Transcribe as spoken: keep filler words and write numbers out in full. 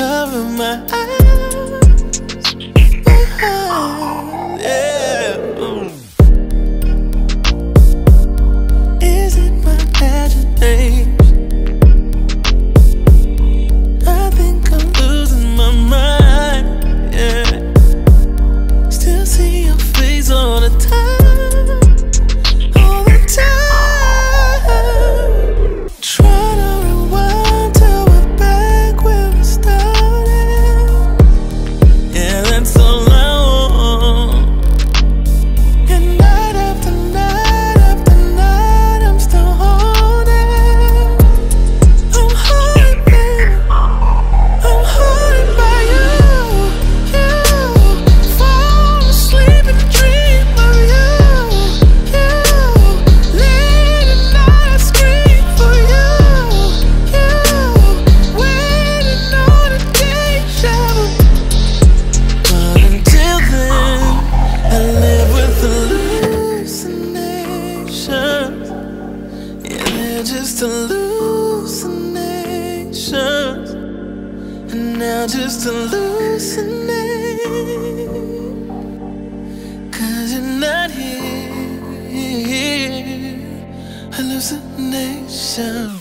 cover my eyes, my eyes, yeah. Is it my agitation? I think I'm losing my mind, yeah. Still see your face all the time, all the time. Try to rewind till we're back where we started. Yeah, that's all I want. And night after night after night, I'm still haunted. I'm haunted, baby. I'm haunted by you. You fall asleep and dream of you. You late at night, I scream for you. You waiting on a deja vu. But until then, I live with hallucinations. Yeah, they're just hallucinations. And now just hallucinate, 'cause you're not here. Hallucination.